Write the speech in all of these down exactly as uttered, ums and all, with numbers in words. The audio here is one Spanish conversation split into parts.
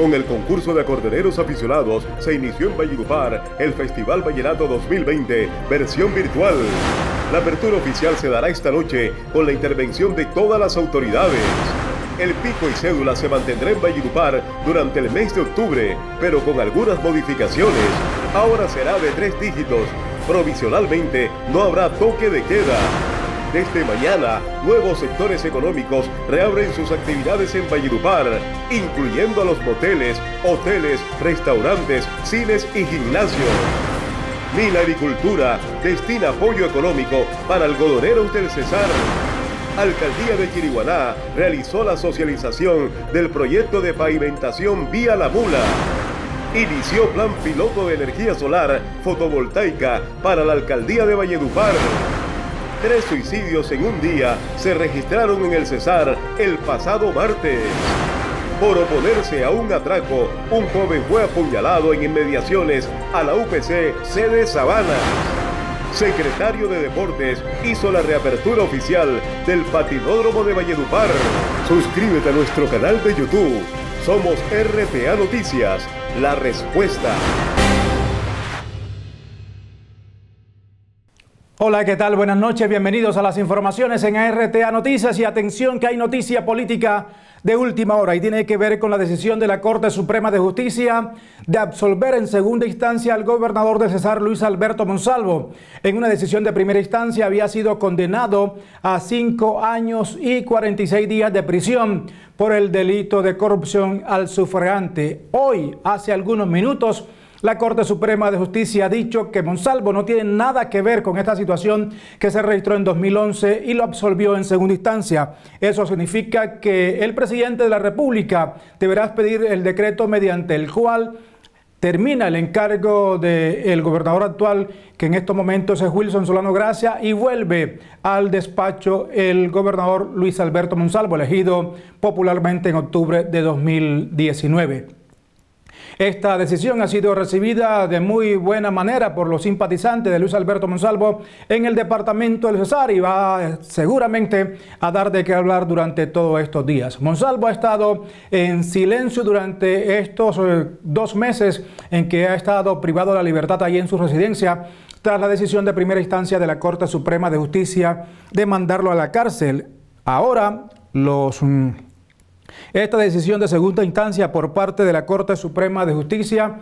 Con el concurso de acordeoneros aficionados se inició en Valledupar el Festival Vallenato dos mil veinte, versión virtual. La apertura oficial se dará esta noche con la intervención de todas las autoridades. El pico y cédula se mantendrá en Valledupar durante el mes de octubre, pero con algunas modificaciones. Ahora será de tres dígitos. Provisionalmente no habrá toque de queda. Desde mañana, nuevos sectores económicos reabren sus actividades en Valledupar, incluyendo a los moteles, hoteles, restaurantes, cines y gimnasios. Mina Agricultura destina apoyo económico para algodoneros del Cesar. Alcaldía de Chiriguaná realizó la socialización del proyecto de pavimentación Vía La Mula. Inició plan piloto de energía solar fotovoltaica para la Alcaldía de Valledupar. Tres suicidios en un día se registraron en el Cesar el pasado martes. Por oponerse a un atraco, un joven fue apuñalado en inmediaciones a la U P C sede Sabana. Secretario de Deportes hizo la reapertura oficial del patinódromo de Valledupar. Suscríbete a nuestro canal de YouTube. Somos R T A Noticias, la respuesta. Hola, ¿qué tal? Buenas noches, bienvenidos a las informaciones en R T A Noticias y atención que hay noticia política de última hora y tiene que ver con la decisión de la Corte Suprema de Justicia de absolver en segunda instancia al gobernador del Cesar, Luis Alberto Monsalvo. En una decisión de primera instancia había sido condenado a cinco años y cuarenta y seis días de prisión por el delito de corrupción al sufragante. Hoy, hace algunos minutos, la Corte Suprema de Justicia ha dicho que Monsalvo no tiene nada que ver con esta situación que se registró en dos mil once y lo absolvió en segunda instancia. Eso significa que el presidente de la República deberá expedir el decreto mediante el cual termina el encargo del gobernador actual, que en estos momentos es Wilson Solano Gracia, y vuelve al despacho el gobernador Luis Alberto Monsalvo, elegido popularmente en octubre de dos mil diecinueve. Esta decisión ha sido recibida de muy buena manera por los simpatizantes de Luis Alberto Monsalvo en el departamento del Cesar y va seguramente a dar de qué hablar durante todos estos días. Monsalvo ha estado en silencio durante estos eh, dos meses en que ha estado privado de la libertad allí en su residencia tras la decisión de primera instancia de la Corte Suprema de Justicia de mandarlo a la cárcel. Ahora los... Mm, Esta decisión de segunda instancia por parte de la Corte Suprema de Justicia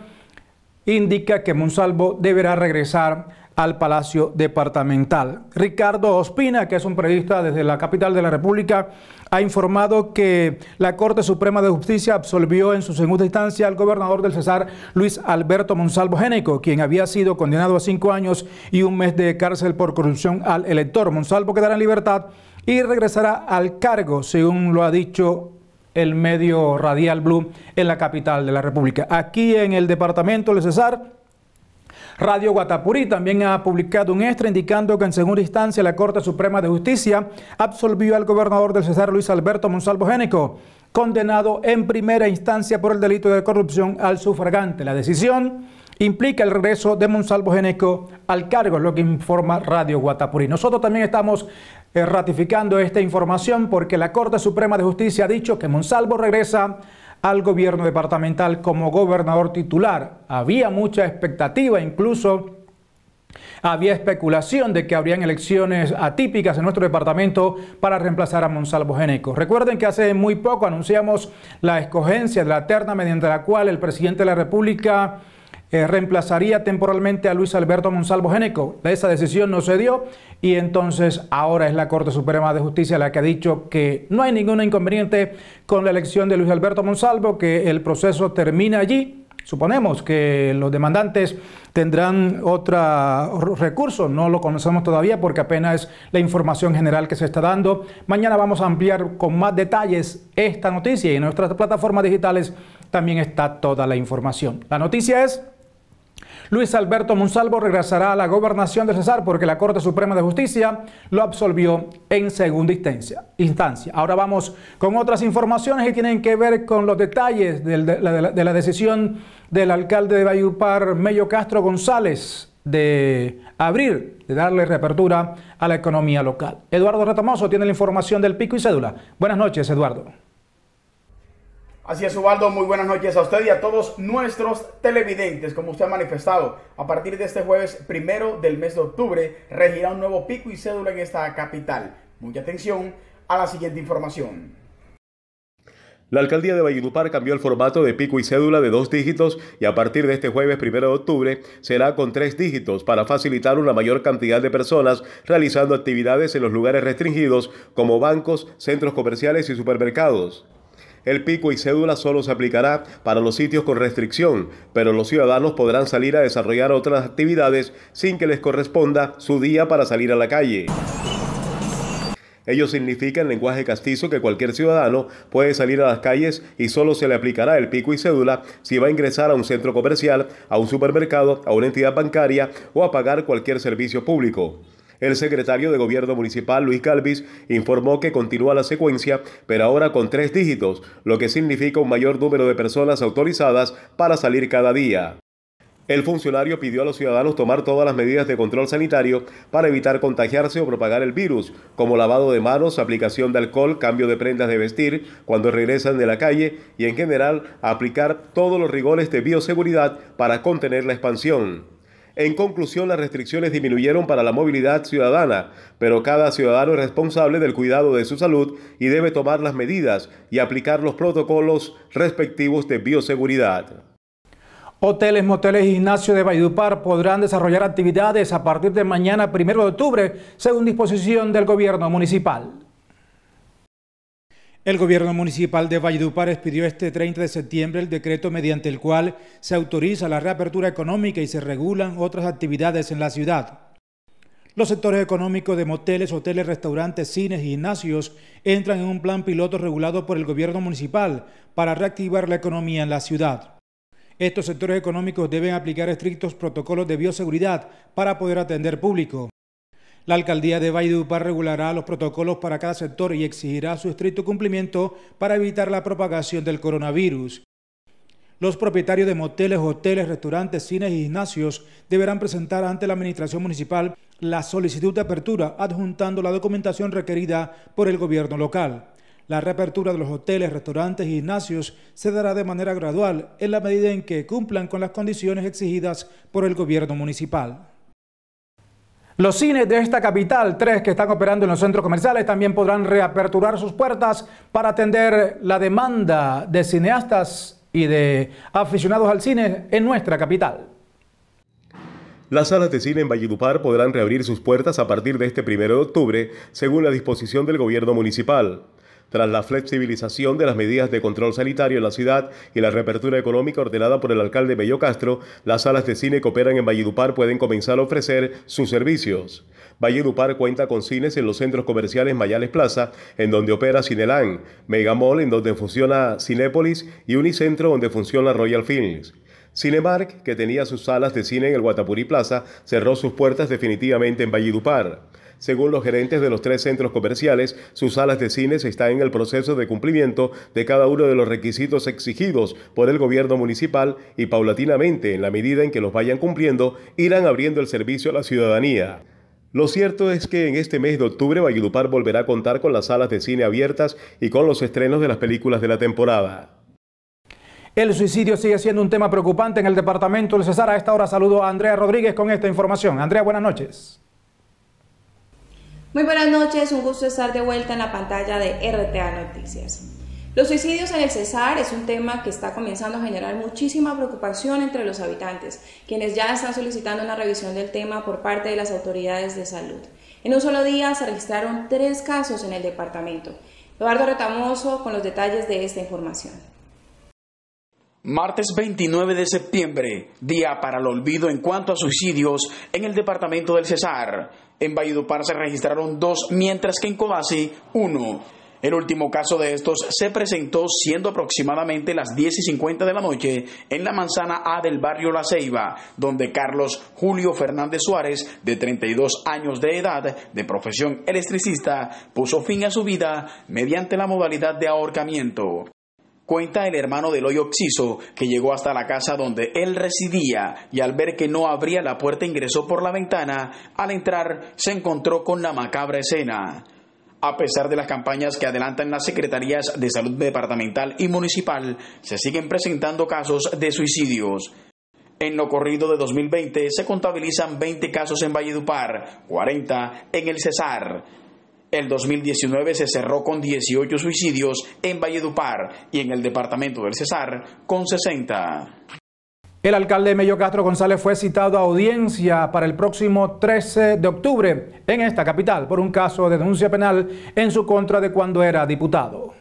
indica que Monsalvo deberá regresar al Palacio Departamental. Ricardo Ospina, que es un periodista desde la capital de la República, ha informado que la Corte Suprema de Justicia absolvió en su segunda instancia al gobernador del Cesar, Luis Alberto Monsalvo Géneco, quien había sido condenado a cinco años y un mes de cárcel por corrupción al elector. Monsalvo quedará en libertad y regresará al cargo, según lo ha dicho el medio radial Blue en la capital de la República. Aquí en el departamento del Cesar, Radio Guatapurí también ha publicado un extra indicando que en segunda instancia la Corte Suprema de Justicia absolvió al gobernador del Cesar, Luis Alberto Monsalvo Géneco, condenado en primera instancia por el delito de corrupción al sufragante. La decisión implica el regreso de Monsalvo Géneco al cargo, es lo que informa Radio Guatapurí. Nosotros también estamos eh, ratificando esta información porque la Corte Suprema de Justicia ha dicho que Monsalvo regresa al gobierno departamental como gobernador titular. Había mucha expectativa, incluso había especulación de que habrían elecciones atípicas en nuestro departamento para reemplazar a Monsalvo Géneco. Recuerden que hace muy poco anunciamos la escogencia de la terna mediante la cual el presidente de la República Eh, reemplazaría temporalmente a Luis Alberto Monsalvo Géneco. Esa decisión no se dio y entonces ahora es la Corte Suprema de Justicia la que ha dicho que no hay ningún inconveniente con la elección de Luis Alberto Monsalvo, que el proceso termina allí. Suponemos que los demandantes tendrán otro recurso, no lo conocemos todavía porque apenas es la información general que se está dando. Mañana vamos a ampliar con más detalles esta noticia y en nuestras plataformas digitales también está toda la información. La noticia es: Luis Alberto Monsalvo regresará a la gobernación de Cesar porque la Corte Suprema de Justicia lo absolvió en segunda instancia. instancia. Ahora vamos con otras informaciones y tienen que ver con los detalles de la, de la decisión del alcalde de Valledupar, Mello Castro González, de abrir, de darle reapertura a la economía local. Eduardo Retamoso tiene la información del pico y cédula. Buenas noches, Eduardo. Así es, Ubaldo, muy buenas noches a usted y a todos nuestros televidentes. Como usted ha manifestado, a partir de este jueves primero del mes de octubre, regirá un nuevo pico y cédula en esta capital. Mucha atención a la siguiente información. La alcaldía de Valledupar cambió el formato de pico y cédula de dos dígitos y a partir de este jueves primero de octubre será con tres dígitos para facilitar una mayor cantidad de personas realizando actividades en los lugares restringidos como bancos, centros comerciales y supermercados. El pico y cédula solo se aplicará para los sitios con restricción, pero los ciudadanos podrán salir a desarrollar otras actividades sin que les corresponda su día para salir a la calle. Ello significa en lenguaje castizo que cualquier ciudadano puede salir a las calles y solo se le aplicará el pico y cédula si va a ingresar a un centro comercial, a un supermercado, a una entidad bancaria o a pagar cualquier servicio público. El secretario de Gobierno Municipal, Luis Galvis, informó que continúa la secuencia, pero ahora con tres dígitos, lo que significa un mayor número de personas autorizadas para salir cada día. El funcionario pidió a los ciudadanos tomar todas las medidas de control sanitario para evitar contagiarse o propagar el virus, como lavado de manos, aplicación de alcohol, cambio de prendas de vestir cuando regresan de la calle y en general aplicar todos los rigores de bioseguridad para contener la expansión. En conclusión, las restricciones disminuyeron para la movilidad ciudadana, pero cada ciudadano es responsable del cuidado de su salud y debe tomar las medidas y aplicar los protocolos respectivos de bioseguridad. Hoteles, moteles y gimnasios de Valledupar podrán desarrollar actividades a partir de mañana, primero de octubre, según disposición del gobierno municipal. El gobierno municipal de Valledupar expidió este treinta de septiembre el decreto mediante el cual se autoriza la reapertura económica y se regulan otras actividades en la ciudad. Los sectores económicos de moteles, hoteles, restaurantes, cines y gimnasios entran en un plan piloto regulado por el gobierno municipal para reactivar la economía en la ciudad. Estos sectores económicos deben aplicar estrictos protocolos de bioseguridad para poder atender público. La alcaldía de Valledupar regulará los protocolos para cada sector y exigirá su estricto cumplimiento para evitar la propagación del coronavirus. Los propietarios de moteles, hoteles, restaurantes, cines y gimnasios deberán presentar ante la administración municipal la solicitud de apertura adjuntando la documentación requerida por el gobierno local. La reapertura de los hoteles, restaurantes y gimnasios se dará de manera gradual en la medida en que cumplan con las condiciones exigidas por el gobierno municipal. Los cines de esta capital, tres que están operando en los centros comerciales, también podrán reaperturar sus puertas para atender la demanda de cineastas y de aficionados al cine en nuestra capital. Las salas de cine en Valledupar podrán reabrir sus puertas a partir de este primero de octubre, según la disposición del gobierno municipal. Tras la flexibilización de las medidas de control sanitario en la ciudad y la reapertura económica ordenada por el alcalde Bello Castro, las salas de cine que operan en Valledupar pueden comenzar a ofrecer sus servicios. Valledupar cuenta con cines en los centros comerciales Mayales Plaza, en donde opera Cineland, Megamall, en donde funciona Cinépolis, y Unicentro, donde funciona Royal Films. Cinemark, que tenía sus salas de cine en el Guatapurí Plaza, cerró sus puertas definitivamente en Valledupar. Según los gerentes de los tres centros comerciales, sus salas de cines están en el proceso de cumplimiento de cada uno de los requisitos exigidos por el gobierno municipal y paulatinamente, en la medida en que los vayan cumpliendo, irán abriendo el servicio a la ciudadanía. Lo cierto es que en este mes de octubre Valledupar volverá a contar con las salas de cine abiertas y con los estrenos de las películas de la temporada. El suicidio sigue siendo un tema preocupante en el departamento del Cesar. A esta hora saludo a Andrea Rodríguez con esta información. Andrea, buenas noches. Muy buenas noches, un gusto estar de vuelta en la pantalla de R T A Noticias. Los suicidios en el Cesar es un tema que está comenzando a generar muchísima preocupación entre los habitantes, quienes ya están solicitando una revisión del tema por parte de las autoridades de salud. En un solo día se registraron tres casos en el departamento. Eduardo Retamoso con los detalles de esta información. Martes veintinueve de septiembre, día para el olvido en cuanto a suicidios en el departamento del Cesar. En Valledupar se registraron dos, mientras que en Codazzi, uno. El último caso de estos se presentó siendo aproximadamente las diez y cincuenta de la noche en la manzana A del barrio La Ceiba, donde Carlos Julio Fernández Suárez, de treinta y dos años de edad, de profesión electricista, puso fin a su vida mediante la modalidad de ahorcamiento. Cuenta el hermano del hoyo Oxiso, que llegó hasta la casa donde él residía y al ver que no abría la puerta ingresó por la ventana. Al entrar se encontró con la macabra escena. A pesar de las campañas que adelantan las secretarías de salud departamental y municipal, se siguen presentando casos de suicidios. En lo corrido de dos mil veinte se contabilizan veinte casos en Valledupar, cuarenta en el Cesar. El dos mil diecinueve se cerró con dieciocho suicidios en Valledupar y en el departamento del Cesar con sesenta. El alcalde Mello Castro González fue citado a audiencia para el próximo trece de octubre en esta capital por un caso de denuncia penal en su contra de cuando era diputado.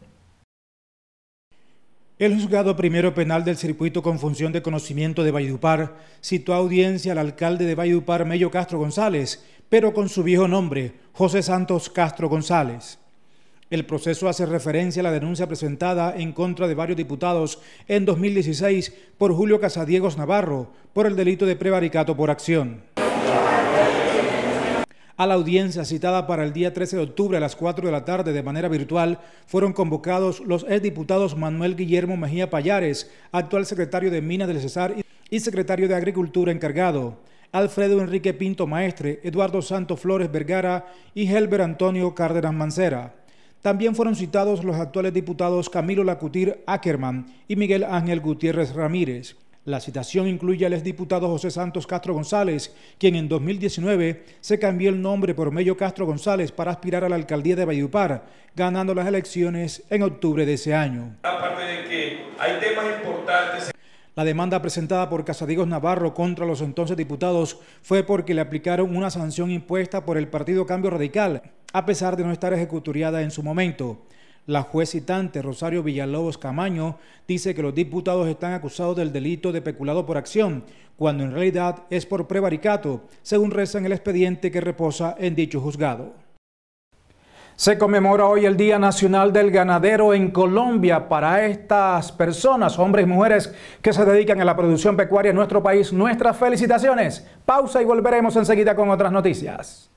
El juzgado primero penal del circuito con función de conocimiento de Valledupar citó a audiencia al alcalde de Valledupar Mello Castro González, pero con su viejo nombre, José Santos Castro González. El proceso hace referencia a la denuncia presentada en contra de varios diputados en dos mil dieciséis por Julio Casadiegos Navarro por el delito de prevaricato por acción. A la audiencia citada para el día trece de octubre a las cuatro de la tarde de manera virtual fueron convocados los exdiputados Manuel Guillermo Mejía Payares, actual secretario de Minas del Cesar y secretario de Agricultura encargado, Alfredo Enrique Pinto Maestre, Eduardo Santos Flores Vergara y Helber Antonio Cárdenas Mancera. También fueron citados los actuales diputados Camilo Lacutir Ackerman y Miguel Ángel Gutiérrez Ramírez. La citación incluye al exdiputado José Santos Castro González, quien en dos mil diecinueve se cambió el nombre por Mello Castro González para aspirar a la alcaldía de Valledupar, ganando las elecciones en octubre de ese año. Aparte de que hay temas importantes. La demanda presentada por Casadiegos Navarro contra los entonces diputados fue porque le aplicaron una sanción impuesta por el Partido Cambio Radical, a pesar de no estar ejecutoriada en su momento. La juez citante Rosario Villalobos Camaño dice que los diputados están acusados del delito de peculado por acción, cuando en realidad es por prevaricato, según reza en el expediente que reposa en dicho juzgado. Se conmemora hoy el Día Nacional del Ganadero en Colombia. Para estas personas, hombres y mujeres que se dedican a la producción pecuaria en nuestro país, nuestras felicitaciones. Pausa y volveremos enseguida con otras noticias.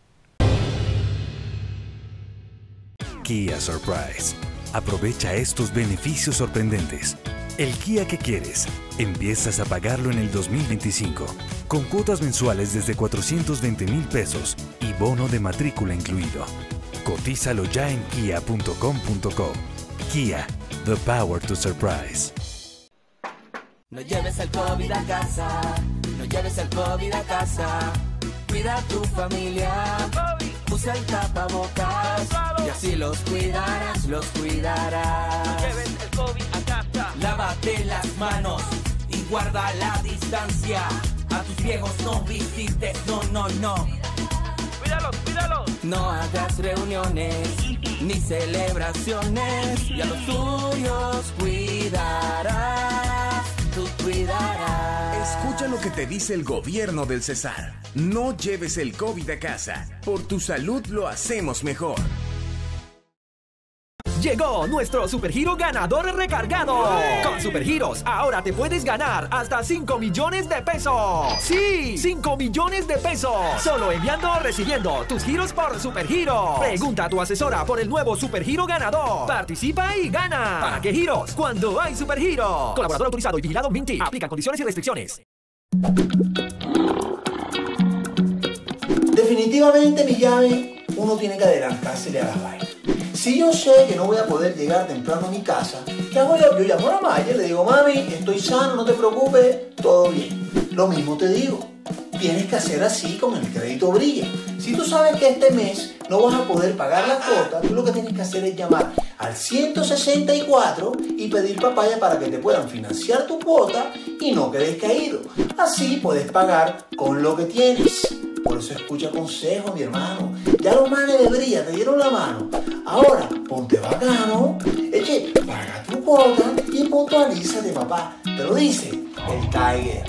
Kia Surprise. Aprovecha estos beneficios sorprendentes. El Kia que quieres, empiezas a pagarlo en el dos mil veinticinco, con cuotas mensuales desde cuatrocientos veinte mil pesos y bono de matrícula incluido. Cotízalo ya en kia punto com punto co. Kia, the power to surprise. No lleves el COVID a casa, no lleves el COVID a casa. Cuida a tu familia, usa el tapabocas y así los cuidarás, los cuidarás. No lleves el COVID a casa. Lávate las manos y guarda la distancia. A tus viejos no visites, no, no, no. Cuídalos, cuídalos. No hagas reuniones ni celebraciones y a los tuyos cuidarás, tú cuidarás. Escucha lo que te dice el gobierno del Cesar. No lleves el COVID a casa. Por tu salud lo hacemos mejor. Llegó nuestro Supergiro ganador recargado. Con Supergiros ahora te puedes ganar hasta cinco millones de pesos. Sí, cinco millones de pesos. Solo enviando o recibiendo tus giros por Supergiro. Pregunta a tu asesora por el nuevo Supergiro ganador. Participa y gana. ¿Para qué giros? Cuando hay Supergiro. Colaborador autorizado y vigilado Minty. Aplican condiciones y restricciones. Definitivamente, mi llave, uno tiene que adelantársele a las vainas. Si yo sé que no voy a poder llegar temprano a mi casa, ¿qué hago yo? Yo llamo a la Maya y le digo, mami, estoy sano, no te preocupes, todo bien. Lo mismo te digo, tienes que hacer así con el crédito Brilla. Si tú sabes que este mes no vas a poder pagar la cuota, tú lo que tienes que hacer es llamar al ciento sesenta y cuatro y pedir papaya para que te puedan financiar tu cuota y no quedes caído. Así puedes pagar con lo que tienes. Por eso escucha consejos, mi hermano. Ya los manes de Brilla te dieron la mano. Ahora, ponte bacano, eche, paga tu cuota y puntualízate, papá. Te lo dice el Tiger.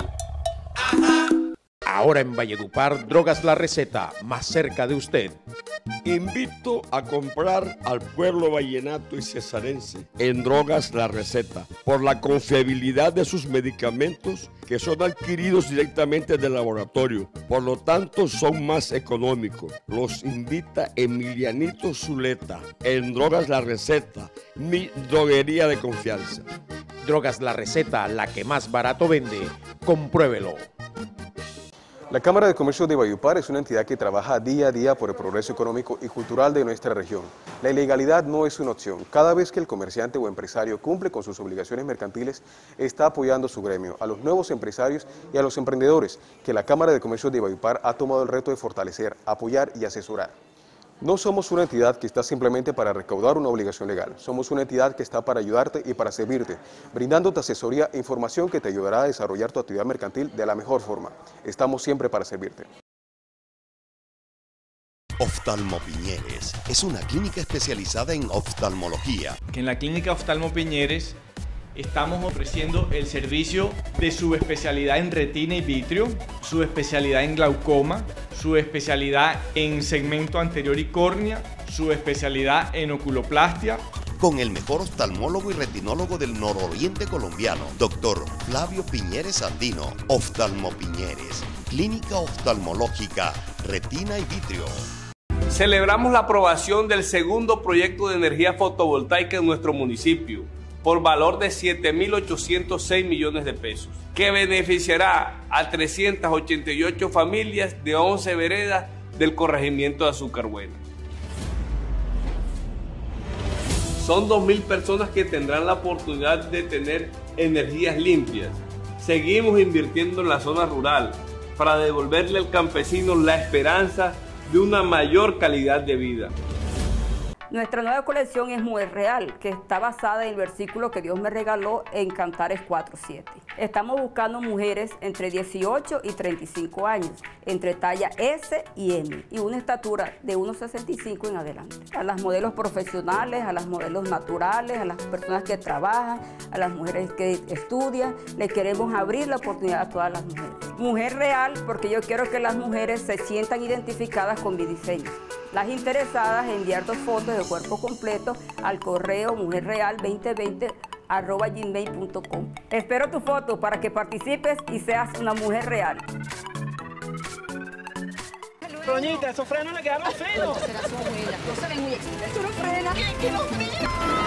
Ahora en Valledupar, Drogas La Receta, más cerca de usted. Invito a comprar al pueblo vallenato y cesarense en Drogas La Receta por la confiabilidad de sus medicamentos que son adquiridos directamente del laboratorio. Por lo tanto, son más económicos. Los invita Emilianito Zuleta en Drogas La Receta, mi droguería de confianza. Drogas La Receta, la que más barato vende. Compruébelo. La Cámara de Comercio de Valledupar es una entidad que trabaja día a día por el progreso económico y cultural de nuestra región. La ilegalidad no es una opción. Cada vez que el comerciante o empresario cumple con sus obligaciones mercantiles, está apoyando su gremio, a los nuevos empresarios y a los emprendedores, que la Cámara de Comercio de Valledupar ha tomado el reto de fortalecer, apoyar y asesorar. No somos una entidad que está simplemente para recaudar una obligación legal. Somos una entidad que está para ayudarte y para servirte, brindándote asesoría e información que te ayudará a desarrollar tu actividad mercantil de la mejor forma. Estamos siempre para servirte. Oftalmo Piñeres es una clínica especializada en oftalmología. En la clínica Oftalmo Piñeres estamos ofreciendo el servicio de subespecialidad en retina y vitrio, subespecialidad en glaucoma, subespecialidad en segmento anterior y córnea, subespecialidad en oculoplastia. Con el mejor oftalmólogo y retinólogo del nororiente colombiano, doctor Flavio Piñeres Andino. Oftalmo Piñeres, clínica oftalmológica, retina y vitrio. Celebramos la aprobación del segundo proyecto de energía fotovoltaica en nuestro municipio, por valor de siete mil ochocientos seis millones de pesos, que beneficiará a trescientas ochenta y ocho familias de once veredas del corregimiento de Azucarbuena. Son dos mil personas que tendrán la oportunidad de tener energías limpias. Seguimos invirtiendo en la zona rural para devolverle al campesino la esperanza de una mayor calidad de vida. Nuestra nueva colección es Mujer Real, que está basada en el versículo que Dios me regaló en Cantares cuatro siete. Estamos buscando mujeres entre dieciocho y treinta y cinco años, entre talla S y M, y una estatura de uno sesenta y cinco en adelante. A las modelos profesionales, a las modelos naturales, a las personas que trabajan, a las mujeres que estudian, les queremos abrir la oportunidad a todas las mujeres. Mujer Real, porque yo quiero que las mujeres se sientan identificadas con mi diseño. Las interesadas en enviar dos fotos de cuerpo completo al correo mujerreal veinte veinte arroba gmail punto com. Espero tu foto para que participes y seas una mujer real. Doñita, esos frenos le quedaron feos. Será su abuela. No se ven muy excitas. Eso no frena. ¿Quién que no frena?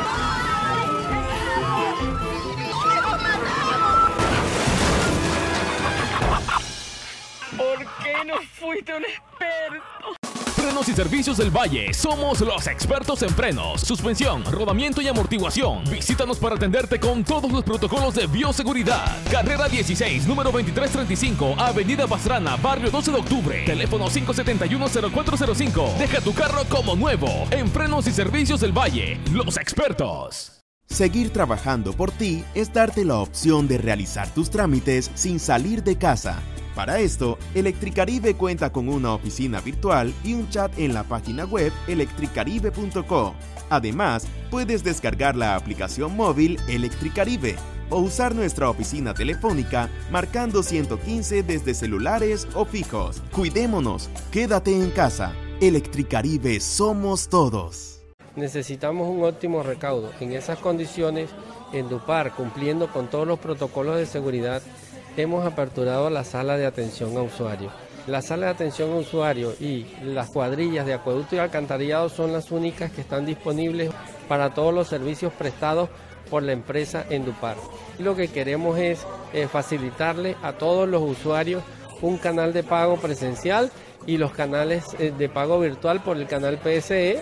¿Por qué no fuiste un experto? Frenos y Servicios del Valle. Somos los expertos en frenos, suspensión, rodamiento y amortiguación. Visítanos para atenderte con todos los protocolos de bioseguridad. Carrera dieciséis, número veintitrés treinta y cinco, Avenida Pastrana, Barrio doce de octubre. Teléfono cinco siete uno, cero cuatro cero cinco. Deja tu carro como nuevo. En Frenos y Servicios del Valle, los expertos. Seguir trabajando por ti es darte la opción de realizar tus trámites sin salir de casa. Para esto, Electricaribe cuenta con una oficina virtual y un chat en la página web electricaribe punto co. Además, puedes descargar la aplicación móvil Electricaribe o usar nuestra oficina telefónica marcando ciento quince desde celulares o fijos. Cuidémonos, quédate en casa. Electricaribe somos todos. Necesitamos un óptimo recaudo. En esas condiciones, Endupar, cumpliendo con todos los protocolos de seguridad, hemos aperturado la sala de atención a usuarios. La sala de atención a usuarios y las cuadrillas de acueducto y alcantarillado son las únicas que están disponibles para todos los servicios prestados por la empresa Endupar. Y lo que queremos es eh, facilitarle a todos los usuarios un canal de pago presencial y los canales eh, de pago virtual por el canal P S E.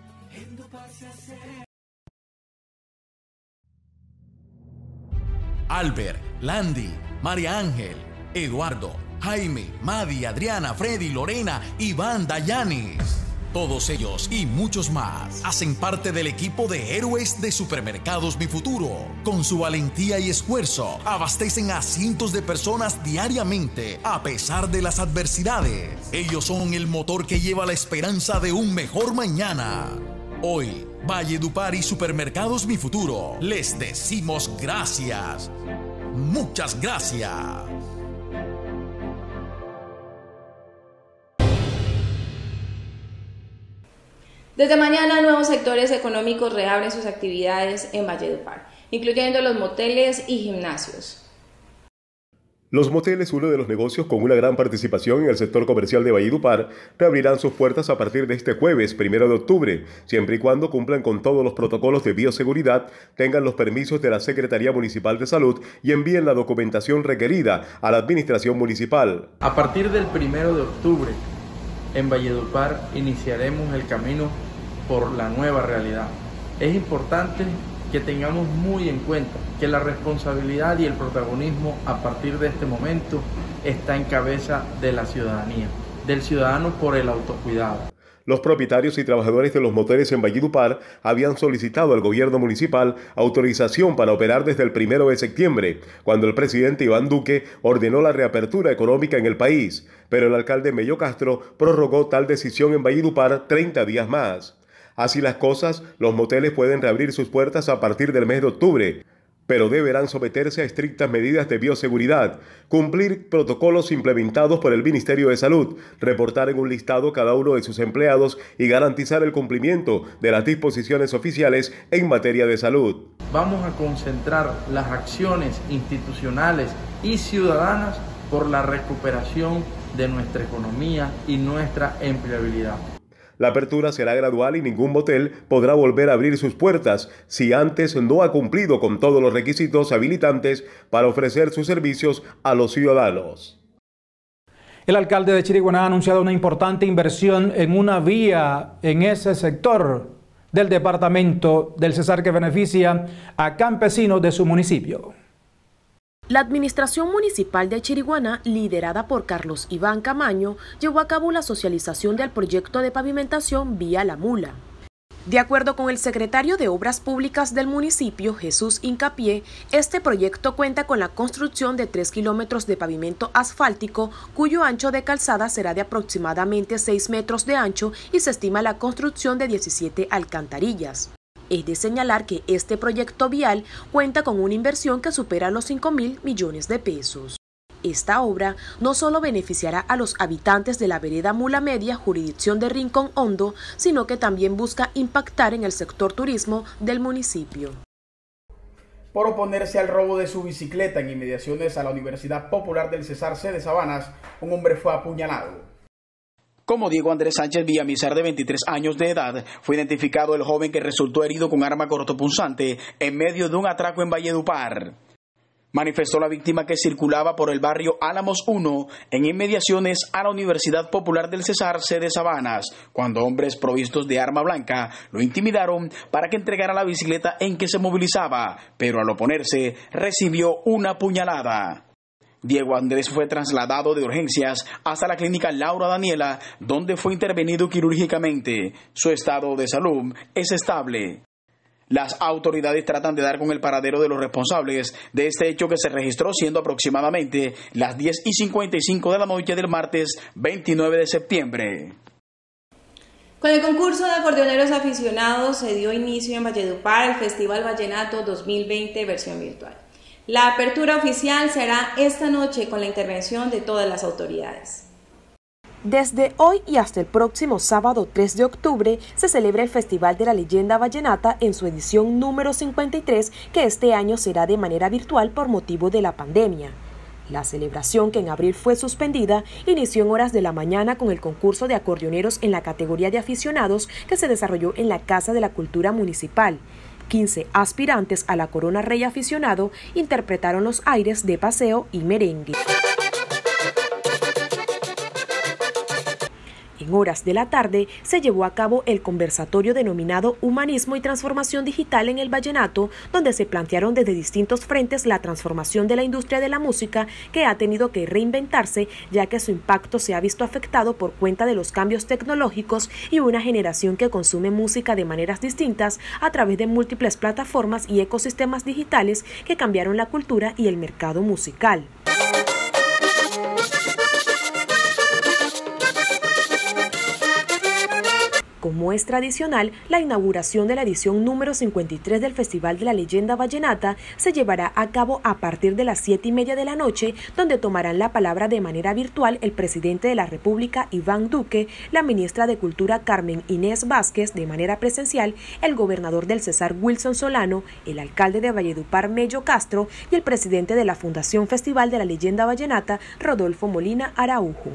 Albert, Landy, María Ángel, Eduardo, Jaime, Madi, Adriana, Freddy, Lorena, Iván, Dayanis. Todos ellos y muchos más hacen parte del equipo de héroes de Supermercados Mi Futuro. Con su valentía y esfuerzo, abastecen a cientos de personas diariamente a pesar de las adversidades. Ellos son el motor que lleva la esperanza de un mejor mañana. Hoy, Valledupar y Supermercados Mi Futuro les decimos gracias. Muchas gracias. Desde mañana, nuevos sectores económicos reabren sus actividades en Valledupar, incluyendo los moteles y gimnasios. Los moteles, uno de los negocios con una gran participación en el sector comercial de Valledupar, reabrirán sus puertas a partir de este jueves, primero de octubre, siempre y cuando cumplan con todos los protocolos de bioseguridad, tengan los permisos de la Secretaría Municipal de Salud y envíen la documentación requerida a la Administración Municipal. A partir del primero de octubre, en Valledupar iniciaremos el camino por la nueva realidad. Es importante que tengamos muy en cuenta que la responsabilidad y el protagonismo a partir de este momento está en cabeza de la ciudadanía, del ciudadano por el autocuidado. Los propietarios y trabajadores de los moteles en Valledupar habían solicitado al gobierno municipal autorización para operar desde el primero de septiembre, cuando el presidente Iván Duque ordenó la reapertura económica en el país, pero el alcalde Mello Castro prorrogó tal decisión en Valledupar treinta días más. Así las cosas, los moteles pueden reabrir sus puertas a partir del mes de octubre, pero deberán someterse a estrictas medidas de bioseguridad, cumplir protocolos implementados por el Ministerio de Salud, reportar en un listado cada uno de sus empleados y garantizar el cumplimiento de las disposiciones oficiales en materia de salud. Vamos a concentrar las acciones institucionales y ciudadanas por la recuperación de nuestra economía y nuestra empleabilidad. La apertura será gradual y ningún motel podrá volver a abrir sus puertas si antes no ha cumplido con todos los requisitos habilitantes para ofrecer sus servicios a los ciudadanos. El alcalde de Chiriguaná ha anunciado una importante inversión en una vía en ese sector del departamento del Cesar que beneficia a campesinos de su municipio. La administración municipal de Chiriguaná, liderada por Carlos Iván Camaño, llevó a cabo la socialización del proyecto de pavimentación Vía La Mula. De acuerdo con el secretario de Obras Públicas del municipio, Jesús Hincapié, este proyecto cuenta con la construcción de tres kilómetros de pavimento asfáltico, cuyo ancho de calzada será de aproximadamente seis metros de ancho y se estima la construcción de diecisiete alcantarillas. Es de señalar que este proyecto vial cuenta con una inversión que supera los cinco mil millones de pesos. Esta obra no solo beneficiará a los habitantes de la vereda Mula Media, jurisdicción de Rincón Hondo, sino que también busca impactar en el sector turismo del municipio. Por oponerse al robo de su bicicleta en inmediaciones a la Universidad Popular del Cesar C de Sabanas, un hombre fue apuñalado. Como Diego Andrés Sánchez Villamizar, de veintitrés años de edad, fue identificado el joven que resultó herido con arma cortopunzante en medio de un atraco en Valledupar. Manifestó la víctima que circulaba por el barrio Álamos uno en inmediaciones a la Universidad Popular del Cesar C de Sabanas, cuando hombres provistos de arma blanca lo intimidaron para que entregara la bicicleta en que se movilizaba, pero al oponerse recibió una puñalada. Diego Andrés fue trasladado de urgencias hasta la clínica Laura Daniela, donde fue intervenido quirúrgicamente. Su estado de salud es estable. Las autoridades tratan de dar con el paradero de los responsables de este hecho que se registró siendo aproximadamente las diez y cincuenta y cinco de la noche del martes veintinueve de septiembre. Con el concurso de acordeoneros aficionados se dio inicio en Valledupar el Festival Vallenato dos mil veinte versión virtual. La apertura oficial será esta noche con la intervención de todas las autoridades. Desde hoy y hasta el próximo sábado tres de octubre se celebra el Festival de la Leyenda Vallenata en su edición número cincuenta y tres, que este año será de manera virtual por motivo de la pandemia. La celebración, que en abril fue suspendida, inició en horas de la mañana con el concurso de acordeoneros en la categoría de aficionados que se desarrolló en la Casa de la Cultura Municipal. quince aspirantes a la corona rey aficionado interpretaron los aires de paseo y merengue. En horas de la tarde se llevó a cabo el conversatorio denominado Humanismo y Transformación Digital en el Vallenato, donde se plantearon desde distintos frentes la transformación de la industria de la música, que ha tenido que reinventarse ya que su impacto se ha visto afectado por cuenta de los cambios tecnológicos y una generación que consume música de maneras distintas a través de múltiples plataformas y ecosistemas digitales que cambiaron la cultura y el mercado musical. Como es tradicional, la inauguración de la edición número cincuenta y tres del Festival de la Leyenda Vallenata se llevará a cabo a partir de las siete y media de la noche, donde tomarán la palabra de manera virtual el presidente de la República, Iván Duque, la ministra de Cultura, Carmen Inés Vázquez, de manera presencial, el gobernador del Cesar, Wilson Solano, el alcalde de Valledupar, Mello Castro, y el presidente de la Fundación Festival de la Leyenda Vallenata, Rodolfo Molina Araujo.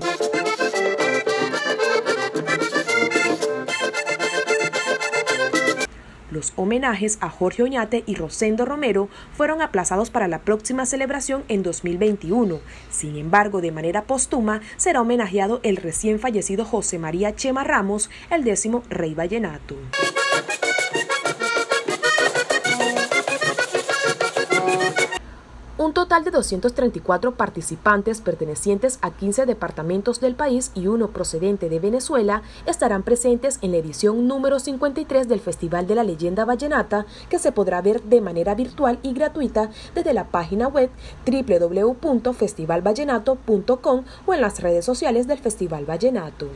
Los homenajes a Jorge Oñate y Rosendo Romero fueron aplazados para la próxima celebración en dos mil veintiuno. Sin embargo, de manera póstuma, será homenajeado el recién fallecido José María Chema Ramos, el décimo rey vallenato. Un total de doscientos treinta y cuatro participantes pertenecientes a quince departamentos del país y uno procedente de Venezuela estarán presentes en la edición número cincuenta y tres del Festival de la Leyenda Vallenata, que se podrá ver de manera virtual y gratuita desde la página web doble u doble u doble u punto festival vallenato punto com o en las redes sociales del Festival Vallenato.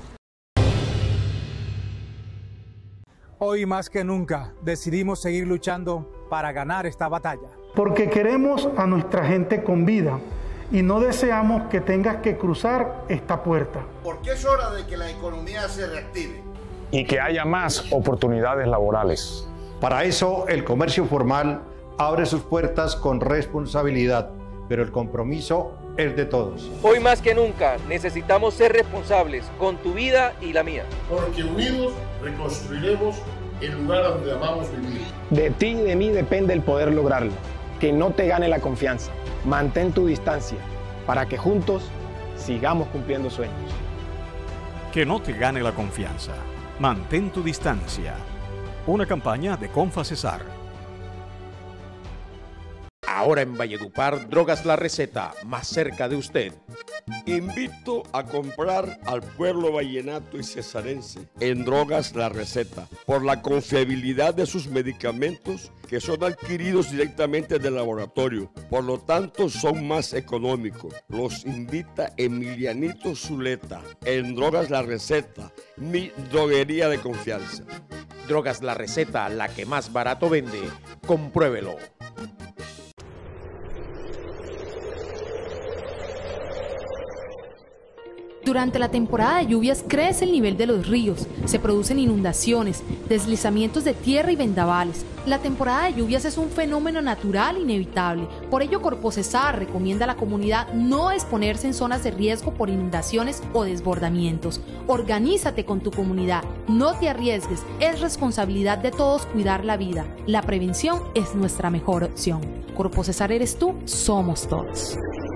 Hoy más que nunca decidimos seguir luchando para ganar esta batalla. Porque queremos a nuestra gente con vida y no deseamos que tengas que cruzar esta puerta. Porque es hora de que la economía se reactive. Y que haya más oportunidades laborales. Para eso, el comercio formal abre sus puertas con responsabilidad, pero el compromiso es de todos. Hoy más que nunca necesitamos ser responsables con tu vida y la mía. Porque unidos reconstruiremos el lugar donde amamos vivir. De ti y de mí depende el poder lograrlo. Que no te gane la confianza. Mantén tu distancia para que juntos sigamos cumpliendo sueños. Que no te gane la confianza. Mantén tu distancia. Una campaña de Confacesar. Ahora en Valledupar, Drogas La Receta, más cerca de usted. Invito a comprar al pueblo vallenato y cesarense en Drogas La Receta por la confiabilidad de sus medicamentos que son adquiridos directamente del laboratorio, por lo tanto son más económicos. Los invita Emilianito Zuleta en Drogas La Receta, mi droguería de confianza. Drogas La Receta, la que más barato vende, compruébelo. Durante la temporada de lluvias crece el nivel de los ríos, se producen inundaciones, deslizamientos de tierra y vendavales. La temporada de lluvias es un fenómeno natural inevitable, por ello Corpocesar recomienda a la comunidad no exponerse en zonas de riesgo por inundaciones o desbordamientos. Organízate con tu comunidad, no te arriesgues, es responsabilidad de todos cuidar la vida. La prevención es nuestra mejor opción. Corpocesar eres tú, somos todos.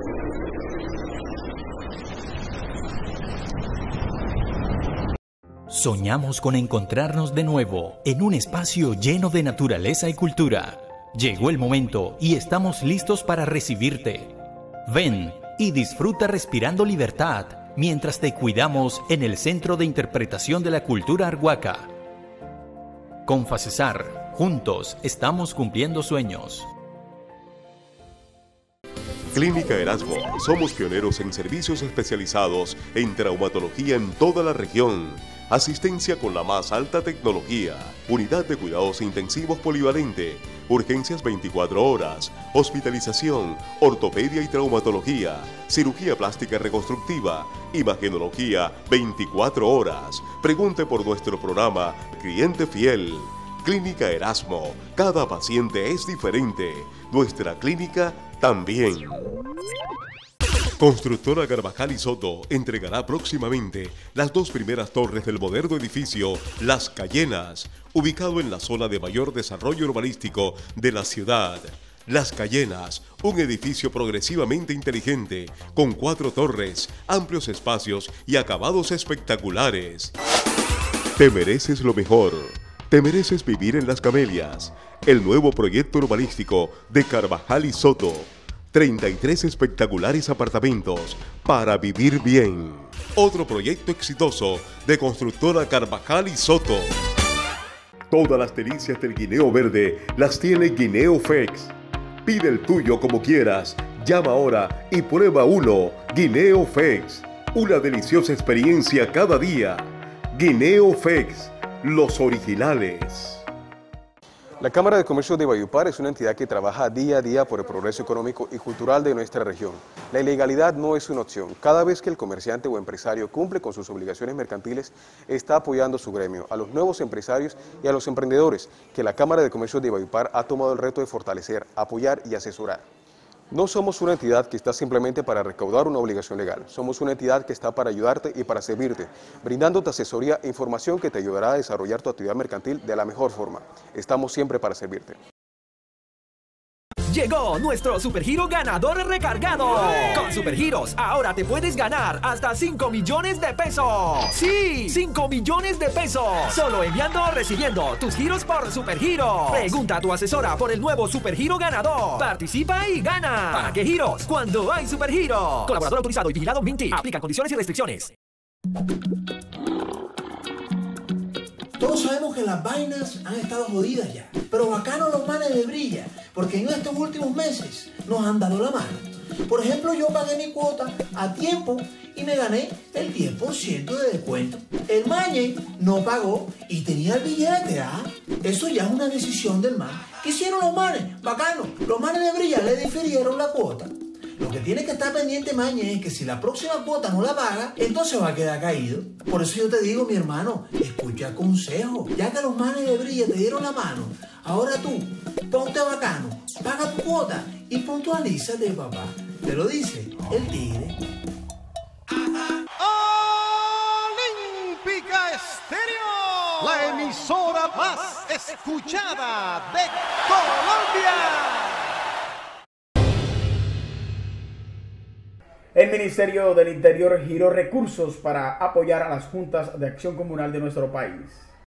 Soñamos con encontrarnos de nuevo en un espacio lleno de naturaleza y cultura. Llegó el momento y estamos listos para recibirte. Ven y disfruta respirando libertad mientras te cuidamos en el Centro de Interpretación de la Cultura Arhuaca. Confacesar, juntos estamos cumpliendo sueños. Clínica Erasmo. Somos pioneros en servicios especializados en traumatología en toda la región. Asistencia con la más alta tecnología. Unidad de cuidados intensivos polivalente. Urgencias veinticuatro horas. Hospitalización. Ortopedia y traumatología. Cirugía plástica reconstructiva. Imagenología veinticuatro horas. Pregunte por nuestro programa Cliente Fiel. Clínica Erasmo. Cada paciente es diferente. Nuestra clínica también. Constructora Carvajal y Soto entregará próximamente las dos primeras torres del moderno edificio Las Cayenas, ubicado en la zona de mayor desarrollo urbanístico de la ciudad. Las Cayenas, un edificio progresivamente inteligente, con cuatro torres, amplios espacios y acabados espectaculares. Te mereces lo mejor. Te mereces vivir en Las Camelias, el nuevo proyecto urbanístico de Carvajal y Soto. treinta y tres espectaculares apartamentos para vivir bien. Otro proyecto exitoso de Constructora Carvajal y Soto. Todas las delicias del guineo verde las tiene Guineo Fex. Pide el tuyo como quieras. Llama ahora y prueba uno. Guineo Fex. Una deliciosa experiencia cada día. Guineo Fex. los originales. La Cámara de Comercio de Valledupar es una entidad que trabaja día a día por el progreso económico y cultural de nuestra región. La ilegalidad no es una opción. Cada vez que el comerciante o empresario cumple con sus obligaciones mercantiles, está apoyando su gremio, a los nuevos empresarios y a los emprendedores, que la Cámara de Comercio de Valledupar ha tomado el reto de fortalecer, apoyar y asesorar. No somos una entidad que está simplemente para recaudar una obligación legal. Somos una entidad que está para ayudarte y para servirte, brindándote asesoría e información que te ayudará a desarrollar tu actividad mercantil de la mejor forma. Estamos siempre para servirte. Llegó nuestro Supergiro ganador recargado. Con Supergiros, ahora te puedes ganar hasta cinco millones de pesos. Sí, cinco millones de pesos. Solo enviando o recibiendo tus giros por Supergiro. Pregunta a tu asesora por el nuevo Supergiro ganador. Participa y gana. ¿Para qué giros? Cuando hay Supergiro. Colaborador autorizado y vigilado Minty. Aplican condiciones y restricciones. Todos sabemos que las vainas han estado jodidas ya, pero bacano los manes de Brilla, porque en estos últimos meses nos han dado la mano. Por ejemplo, yo pagué mi cuota a tiempo y me gané el diez por ciento de descuento. El mañe no pagó y tenía el billete, ¿ah? Eso ya es una decisión del man. ¿Qué hicieron los manes? Bacano, los manes de Brilla le difirieron la cuota. Lo que tiene que estar pendiente, mañe, es que si la próxima cuota no la paga, entonces va a quedar caído. Por eso yo te digo, mi hermano, escucha consejo. Ya que los manes de Brilla te dieron la mano, ahora tú, ponte bacano, paga tu cuota y puntualízate, papá. Te lo dice el tigre. Olímpica Estéreo, la emisora más escuchada de Colombia. El Ministerio del Interior giró recursos para apoyar a las juntas de acción comunal de nuestro país.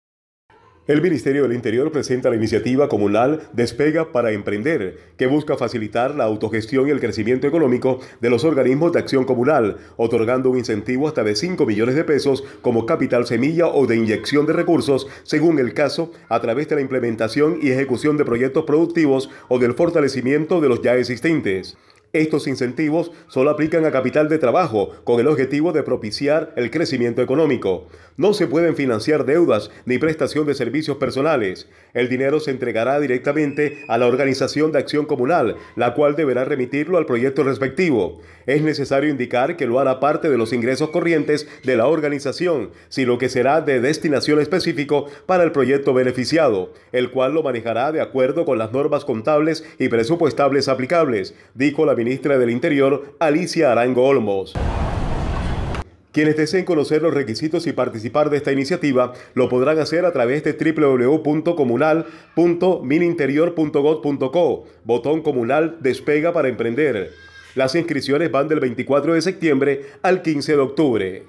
El Ministerio del Interior presenta la iniciativa comunal Despega para Emprender, que busca facilitar la autogestión y el crecimiento económico de los organismos de acción comunal, otorgando un incentivo hasta de cinco millones de pesos como capital semilla o de inyección de recursos, según el caso, a través de la implementación y ejecución de proyectos productivos o del fortalecimiento de los ya existentes. Estos incentivos solo aplican a capital de trabajo con el objetivo de propiciar el crecimiento económico. No se pueden financiar deudas ni prestación de servicios personales. El dinero se entregará directamente a la organización de acción comunal, la cual deberá remitirlo al proyecto respectivo. Es necesario indicar que lo hará parte de los ingresos corrientes de la organización, sino que será de destinación específico para el proyecto beneficiado, el cual lo manejará de acuerdo con las normas contables y presupuestables aplicables, dijo la ministra del Interior, Alicia Arango Olmos. Quienes deseen conocer los requisitos y participar de esta iniciativa lo podrán hacer a través de doble u doble u doble u punto comunal punto mininterior punto gob punto co, botón comunal Despega para Emprender. Las inscripciones van del veinticuatro de septiembre al quince de octubre.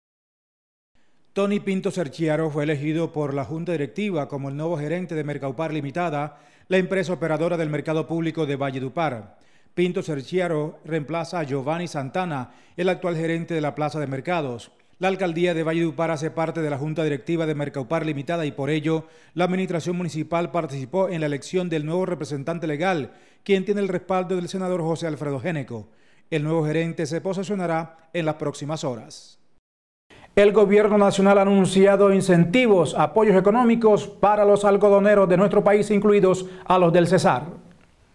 Tony Pinto Serchiaro fue elegido por la Junta Directiva como el nuevo gerente de Mercaupar Limitada, la empresa operadora del mercado público de Valledupar. Pinto Serchiaro reemplaza a Giovanni Santana, el actual gerente de la Plaza de Mercados. La alcaldía de Valledupar hace parte de la Junta Directiva de Mercaupar Limitada y por ello la administración municipal participó en la elección del nuevo representante legal, quien tiene el respaldo del senador José Alfredo Géneco. El nuevo gerente se posesionará en las próximas horas. El gobierno nacional ha anunciado incentivos, apoyos económicos para los algodoneros de nuestro país, incluidos a los del Cesar.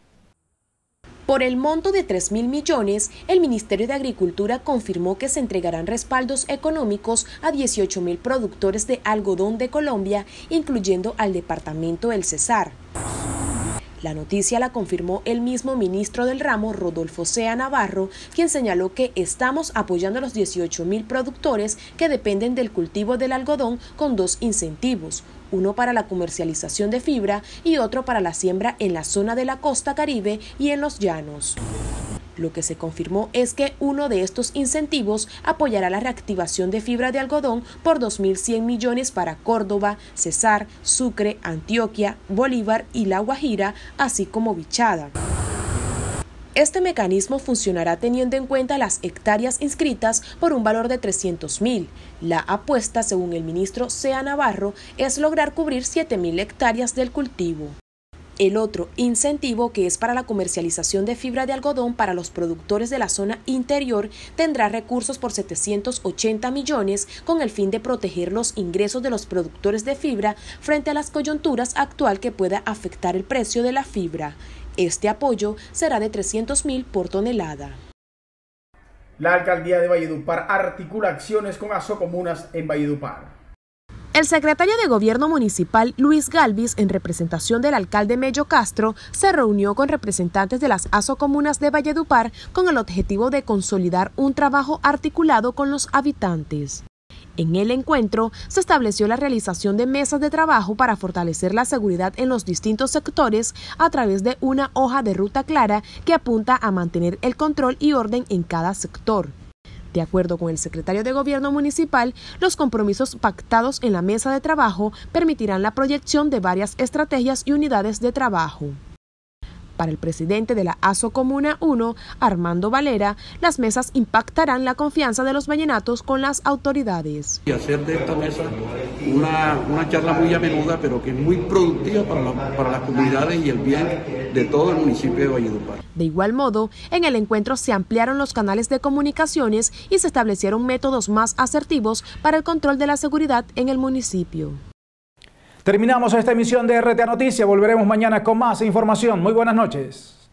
Por el monto de tres mil millones, el Ministerio de Agricultura confirmó que se entregarán respaldos económicos a dieciocho mil productores de algodón de Colombia, incluyendo al departamento del Cesar. La noticia la confirmó el mismo ministro del ramo, Rodolfo Sea Navarro, quien señaló que estamos apoyando a los dieciocho mil productores que dependen del cultivo del algodón con dos incentivos, uno para la comercialización de fibra y otro para la siembra en la zona de la costa caribe y en los llanos. Lo que se confirmó es que uno de estos incentivos apoyará la reactivación de fibra de algodón por dos mil cien millones para Córdoba, Cesar, Sucre, Antioquia, Bolívar y La Guajira, así como Bichada. Este mecanismo funcionará teniendo en cuenta las hectáreas inscritas por un valor de trescientos mil. La apuesta, según el ministro Sea Navarro, es lograr cubrir siete mil hectáreas del cultivo. El otro incentivo, que es para la comercialización de fibra de algodón para los productores de la zona interior, tendrá recursos por setecientos ochenta millones con el fin de proteger los ingresos de los productores de fibra frente a las coyunturas actual que pueda afectar el precio de la fibra. Este apoyo será de trescientos mil por tonelada. La alcaldía de Valledupar articula acciones con asocomunas en Valledupar. El secretario de Gobierno Municipal, Luis Galvis, en representación del alcalde Mello Castro, se reunió con representantes de las asocomunas de Valledupar con el objetivo de consolidar un trabajo articulado con los habitantes. En el encuentro se estableció la realización de mesas de trabajo para fortalecer la seguridad en los distintos sectores a través de una hoja de ruta clara que apunta a mantener el control y orden en cada sector. De acuerdo con el secretario de Gobierno Municipal, los compromisos pactados en la mesa de trabajo permitirán la proyección de varias estrategias y unidades de trabajo. Para el presidente de la Asocomuna uno, Armando Valera, las mesas impactarán la confianza de los vallenatos con las autoridades. Y hacer de esta mesa una, una charla muy a menuda, pero que es muy productiva para, la, para las comunidades y el bien de todo el municipio de Valledupar. De igual modo, en el encuentro se ampliaron los canales de comunicaciones y se establecieron métodos más asertivos para el control de la seguridad en el municipio. Terminamos esta emisión de R T A Noticias. Volveremos mañana con más información. Muy buenas noches.